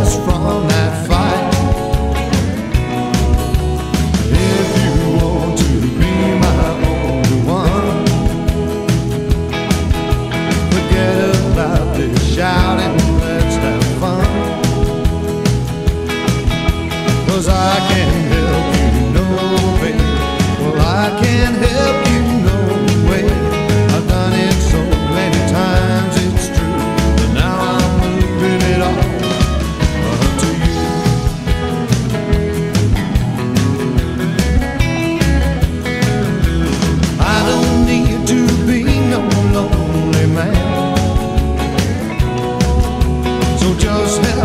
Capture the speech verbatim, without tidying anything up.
rest from that fight. If you want to be my only one, forget about this shouting, let's have fun. 'Cause I can help you, no way. Well, I can help you, no way. I've done it so many times, it's true. But now I'm moving it all up to you. I don't need to be no lonely man, so just help